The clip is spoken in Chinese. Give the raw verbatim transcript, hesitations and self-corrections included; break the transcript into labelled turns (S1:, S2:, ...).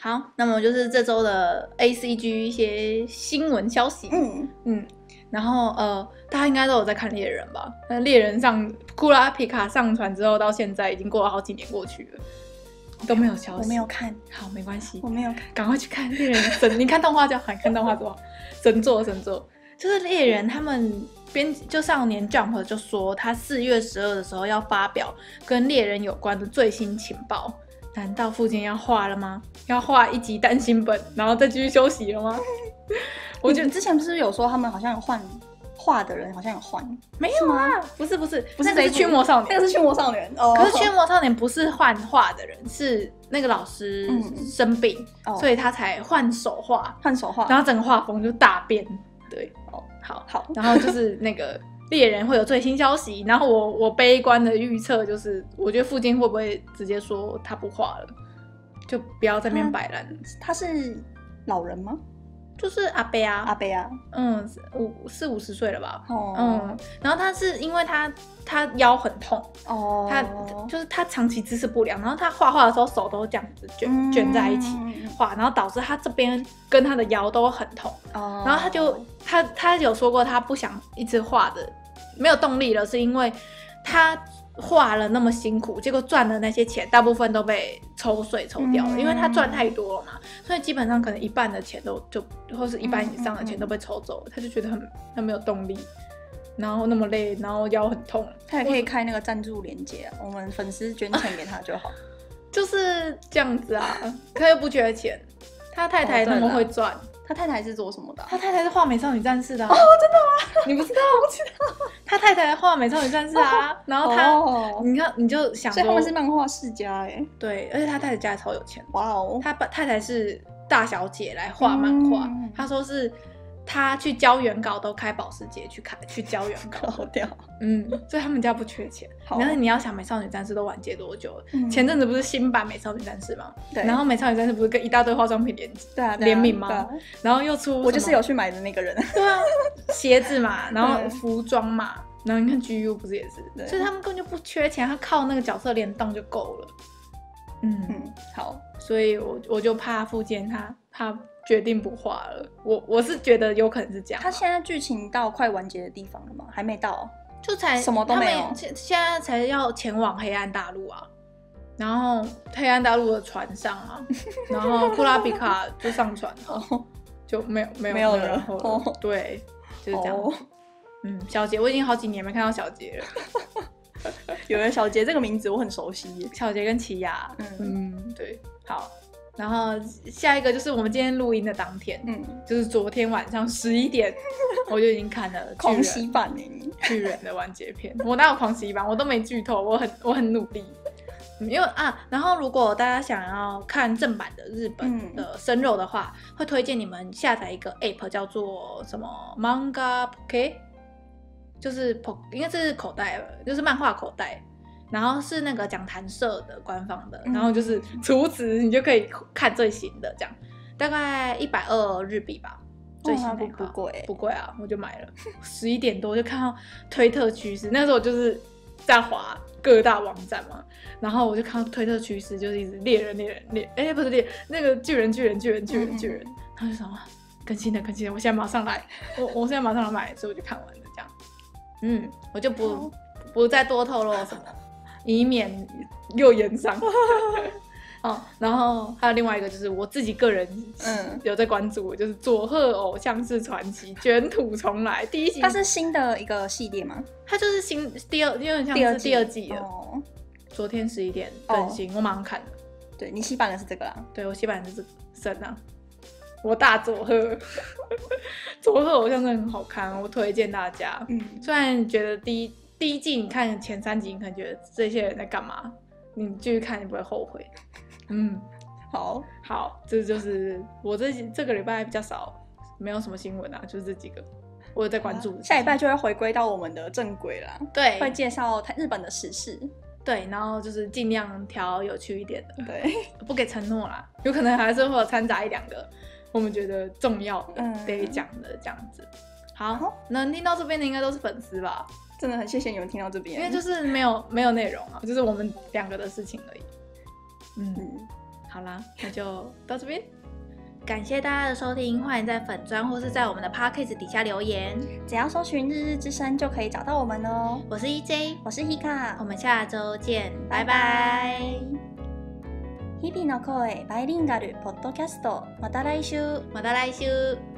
S1: 好，那么就是这周的 A C G 一些新闻消息。
S2: 嗯
S1: 嗯，然后呃，大家应该都有在看猎人吧？那猎人上库拉皮卡上传之后，到现在已经过了好几年过去了，都没有消息。
S2: 我没有看，
S1: 好，没关系，
S2: 我没有看，
S1: 赶快去看猎人神。你看动画就好，你看动画多好，神作神作。就是猎人他们编就少年 Jump 就说，他四月十二的时候要发表跟猎人有关的最新情报。难道附件要画了吗？要画一集单行本，然后再继续休息了吗？
S2: 我觉得之前不是有说他们好像有换画的人，好像有换，
S1: 没有啊，不是不是，
S2: 不是
S1: 那个是驱魔少年，
S2: 那个是驱魔少年。哦，
S1: 可是驱魔少年不是换画的人，是那个老师生病，
S2: 嗯哦、
S1: 所以他才换手画，
S2: 换手画，
S1: 然后整个画风就大变。对，哦，好好，然后就是那个。猎人会有最新消息，然后我我悲观的预测就是，我觉得附近会不会直接说他不画了，就不要在那边摆烂。
S2: 他是老人吗？
S1: 就是阿伯啊，
S2: 阿伯啊，
S1: 嗯，五四五十岁了吧？
S2: 哦，
S1: 嗯，然后他是因为他他腰很痛，
S2: 哦，
S1: 他就是他长期姿势不良，然后他画画的时候手都这样子卷、嗯、卷在一起画，然后导致他这边跟他的腰都很痛。哦，然后他就他他有说过他不想一直画的。没有动力了，是因为他画了那么辛苦，结果赚的那些钱大部分都被抽税抽掉了，嗯、因为他赚太多了嘛，所以基本上可能一半的钱都就或是一半以上的钱都被抽走了，嗯、他就觉得很他没有动力，然后那么累，然后腰很痛。
S2: 他也可以开那个赞助连结啊，我们粉丝捐钱给他就好。
S1: 就是这样子啊，他又不缺钱，他太太那么会赚。哦
S2: 他太太是做什么的、啊？
S1: 他太太是画美少女战士的、啊、
S2: 哦，真的吗？
S1: 你不知道？
S2: 我不知道。
S1: 他太太画美少女战士啊，哦、然后他，哦、你看你就想说，
S2: 所以他们是漫画世家哎。
S1: 对，而且他太太家超有钱。
S2: 哇哦！
S1: 他把太太是大小姐来画漫画，嗯、他说是他去交原稿都开保时捷去开去交原稿，
S2: 好屌。
S1: 嗯，所以他们家不缺钱。然后你要想美少女战士都完结多久了？嗯、前阵子不是新版美少女战士吗？对。然后美少女战士不是跟一大堆化妆品联
S2: 对啊
S1: 联名吗？
S2: 对啊。
S1: 然后又出
S2: 我就是有去买的那个人。
S1: 对啊，鞋子嘛，然后服装嘛，然后你看 G U 不是也是？所以他们根本就不缺钱，他靠那个角色联动就够了。嗯嗯，好，所以我我就怕附件他他决定不画了，我我是觉得有可能是这样。
S2: 他现在剧情到快完结的地方了吗？还没到，
S1: 就才
S2: 什么都没有。
S1: 现现在才要前往黑暗大陆啊，然后黑暗大陆的船上啊，然后库拉比卡就上船了，就没有没有
S2: 没有
S1: 然后了。哦、对，就是这样。哦、嗯，小杰，我已经好几年没看到小杰了。
S2: 有人小杰这个名字我很熟悉，
S1: 小杰跟奇亚，嗯嗯，对，好，然后下一个就是我们今天录音的当天，嗯，就是昨天晚上十一点，我就已经看了
S2: 狂喜版呢，
S1: 巨人的完结篇，我哪有狂喜版，我都没剧透，我很我很努力，因为啊，然后如果大家想要看正版的日本的生肉的话，嗯、会推荐你们下载一个 app 叫做什么 Manga Poke。就是应该是口袋，就是漫画口袋，然后是那个讲谈社的官方的，然后就是除此你就可以看最新的，这样大概一百二日币吧，最新的
S2: 不贵
S1: 不贵啊，我就买了。十一点多就看到推特趋势，那时候我就是在滑各大网站嘛，然后我就看到推特趋势就是一直猎人猎人猎，哎、欸、不是猎那个巨人巨人巨人巨人巨人，然后就想更新的更新的，我现在马上来，我我现在马上来买，所以我就看完了这样。嗯，我就不不再多透露什么，以免又延上。哦，然后还有另外一个就是我自己个人嗯有在关注，就是佐贺偶像式传奇卷土重来第一集，
S2: 它是新的一个系列吗？
S1: 它就是新第二，有点像是第二季了。哦，昨天十一点更新，哦、我马上看了。
S2: 对你洗版的是这个啦？
S1: 对，我洗版的是神啊。我大佐贺，佐贺偶像真的很好看，我推荐大家。嗯，虽然觉得第一第一季你看前三集，你可能觉得这些人在干嘛，你继续看你不会后悔。嗯，
S2: 好，
S1: 好，这就是我这这个礼拜比较少，没有什么新闻啊，就是这几个，我有在关注。
S2: 下礼拜就会回归到我们的正轨啦，
S1: 对，
S2: 会介绍日本的时事。
S1: 对，然后就是尽量挑有趣一点的，
S2: 对，
S1: 不给承诺啦，有可能还是会有掺杂一两个。我们觉得重要的得讲的这样子，嗯、好，能听到这边的应该都是粉丝吧？
S2: 真的很谢谢你们听到这边，
S1: 因为就是没有没有内容啊，就是我们两个的事情而已。嗯，嗯好啦，那就到这边。感谢大家的收听，欢迎在粉专或是在我们的 podcast 底下留言，
S2: 只要搜寻日日之声就可以找到我们哦。
S1: 我是 E J，
S2: 我是 Hika，
S1: 我们下周见，拜
S2: 拜
S1: 拜。
S2: 拜。日々の声バイリンガルポッドキャスト、また来週。
S1: また来週。